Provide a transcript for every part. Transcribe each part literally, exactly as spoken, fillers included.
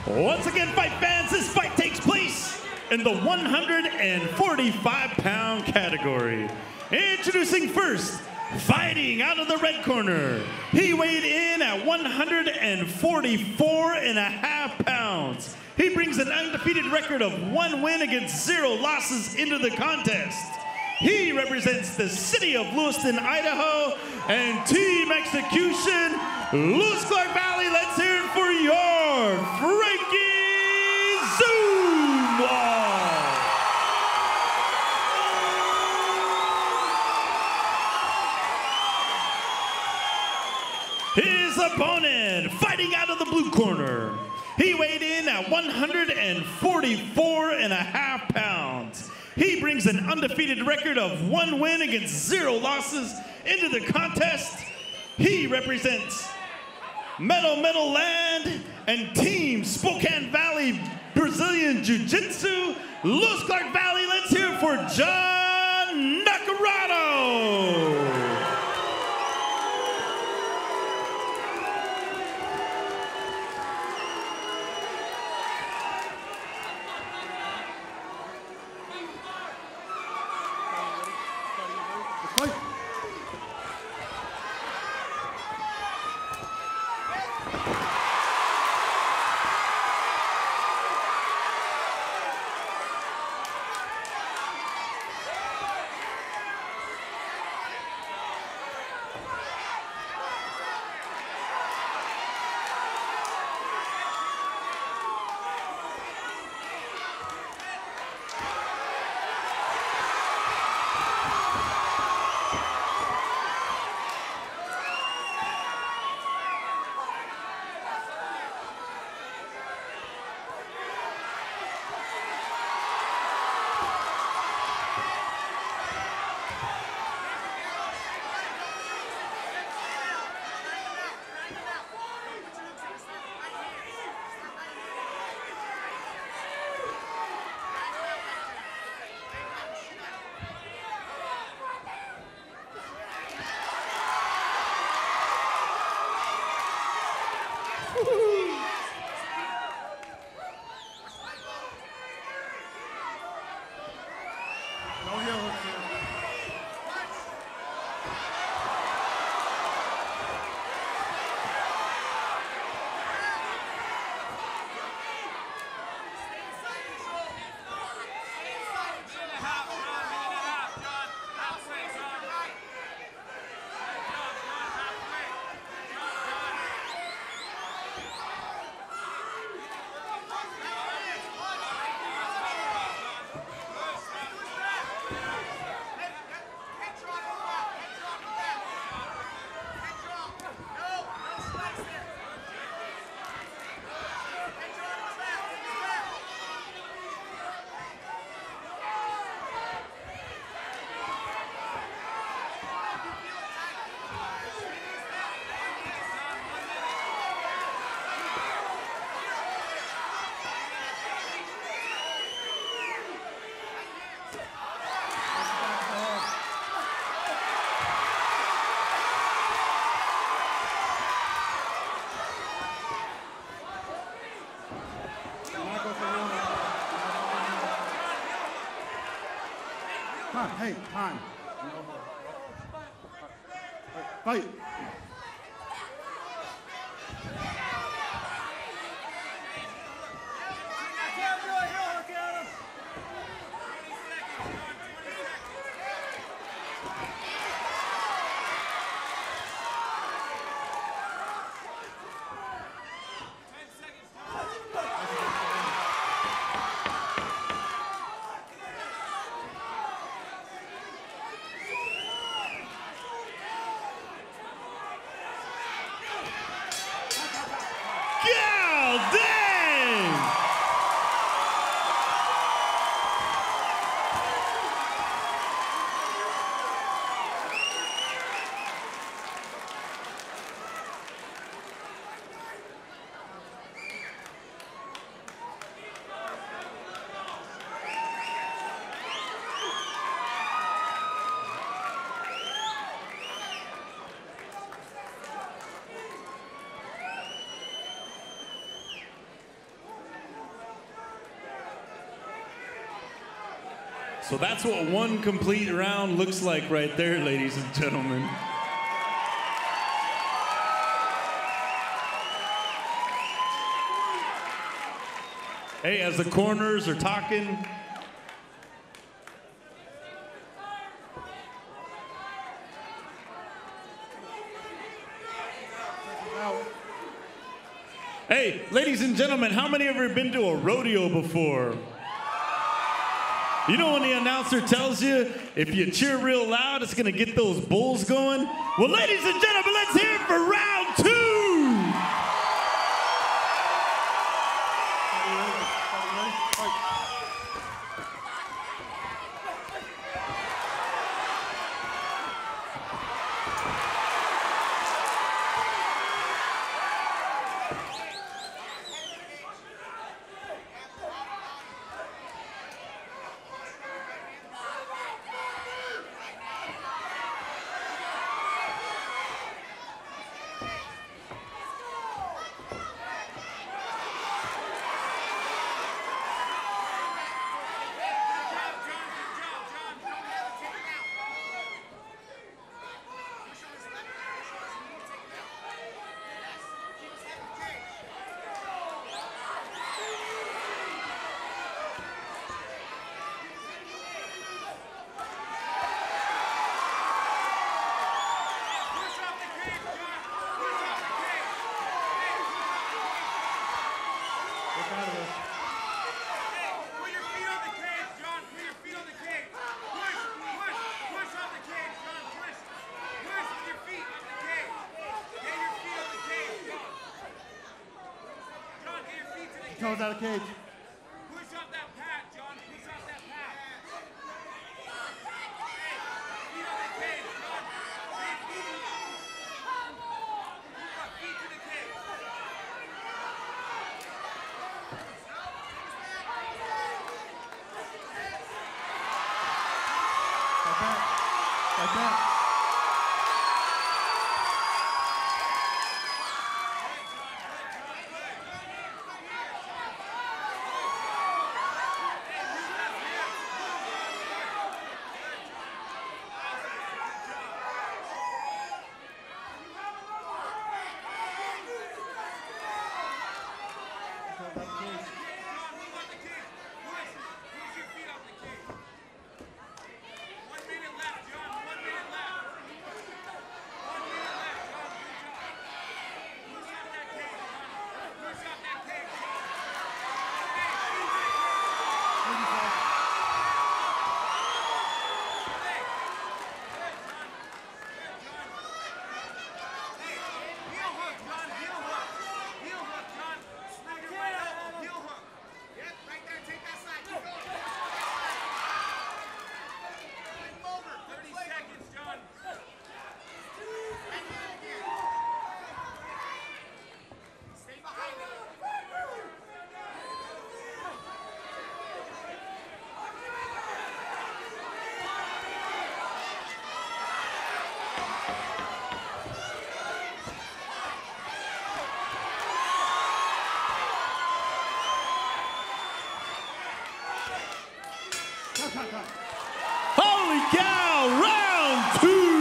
Once again, fight fans, this fight takes place in the one hundred forty-five pound category. Introducing first, fighting out of the red corner. He weighed in at one hundred forty-four and a half pounds. He brings an undefeated record of one win against zero losses into the contest. He represents the city of Lewiston, Idaho, and Team Execution, Lewis Clark Valley. Let's hear it for your Frankie Zumwalt. His opponent, fighting out of the blue corner. He weighed in at one hundred forty-four and a half pounds. He brings an undefeated record of one win against zero losses into the contest. He represents Metal Metal Land and Team Spokane Valley Brazilian Jiu-Jitsu, Lewis Clark Valley. Let's hear it for John Nacarado. Time, hey, time. Fight. So that's what one complete round looks like right there, ladies and gentlemen. Hey, as the corners are talking, hey, ladies and gentlemen, how many have ever been to a rodeo before? You know when the announcer tells you, if you cheer real loud, it's gonna get those bulls going? Well, ladies and gentlemen, let's hear it for round two! Toes out of cage. Push off that pad, John. Push off that pad. Hey, feet on the cage, John. Hey, feet on the feet to the cage. Like that. Like that. Holy cow, round two!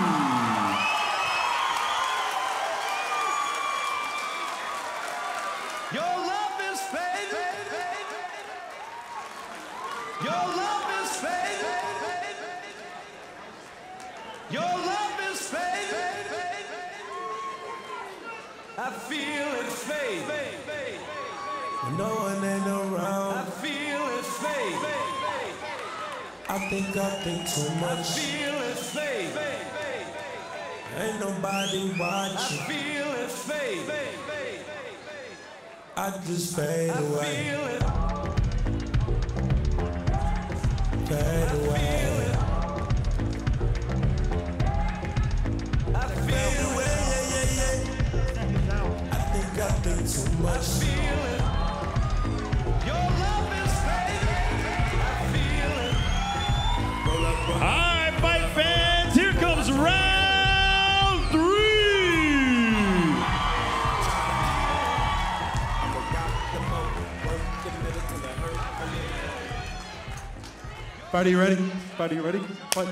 Your love is fading. Your love is fading. Your love is fading. I feel it fade. When no one ain't around, I feel it fade. I think I think too much. I feel it fade. Ain't nobody watching. I feel it fade. I just fade I away. Feel it. Fade away. I feel it. I feel it. Away, yeah, yeah, yeah. I think I think too much. I feel it. Your love is fading. I feel it. All right, fight fans, here comes round three. Fighter, you ready? Fighter, you ready? Fight.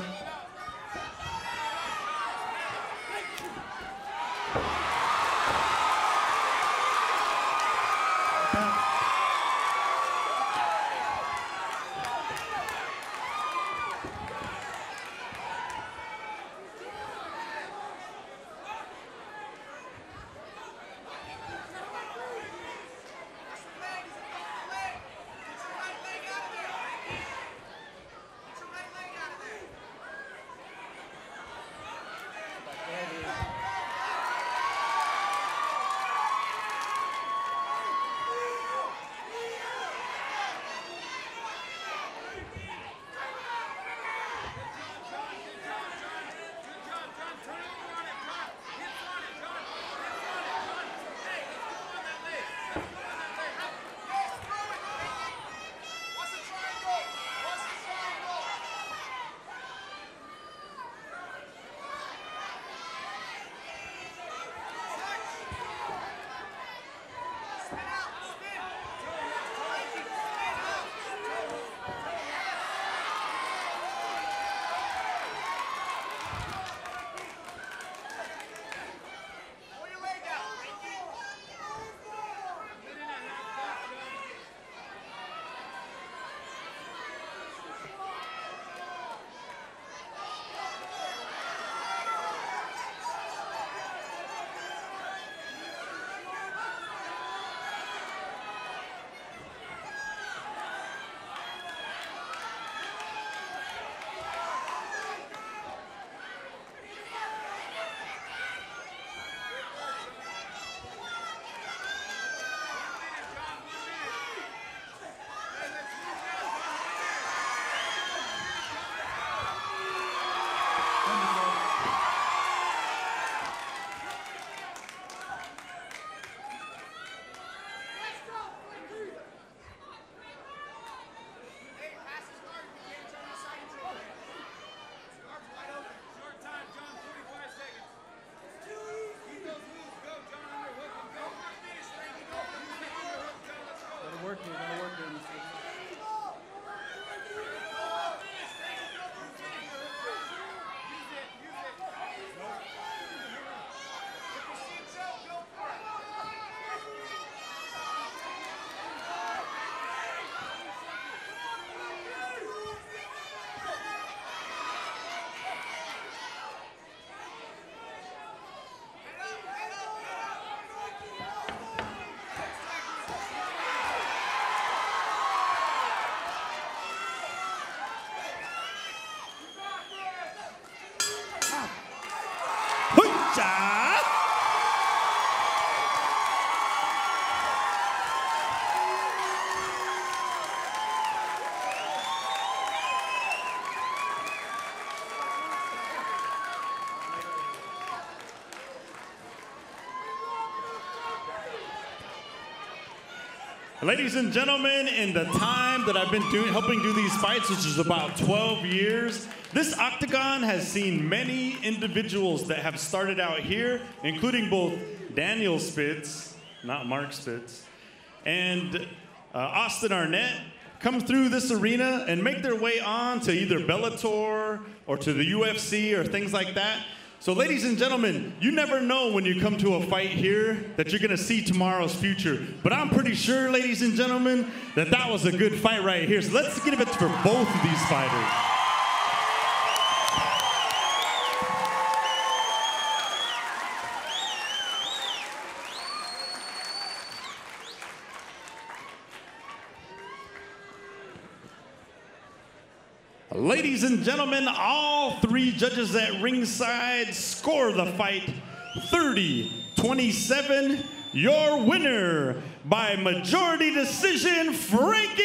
Ladies and gentlemen, in the time that I've been doing, helping do these fights, which is about twelve years, this octagon has seen many individuals that have started out here, including both Daniel Spitz, not Mark Spitz, and uh, Austin Arnett, come through this arena and make their way on to either Bellator or to the U F C or things like that. So ladies and gentlemen, you never know when you come to a fight here that you're gonna see tomorrow's future. But I'm pretty sure, ladies and gentlemen, that that was a good fight right here. So let's give it for both of these fighters. Ladies and gentlemen, all three judges at ringside score the fight thirty twenty-seven. Your winner by majority decision, Frankie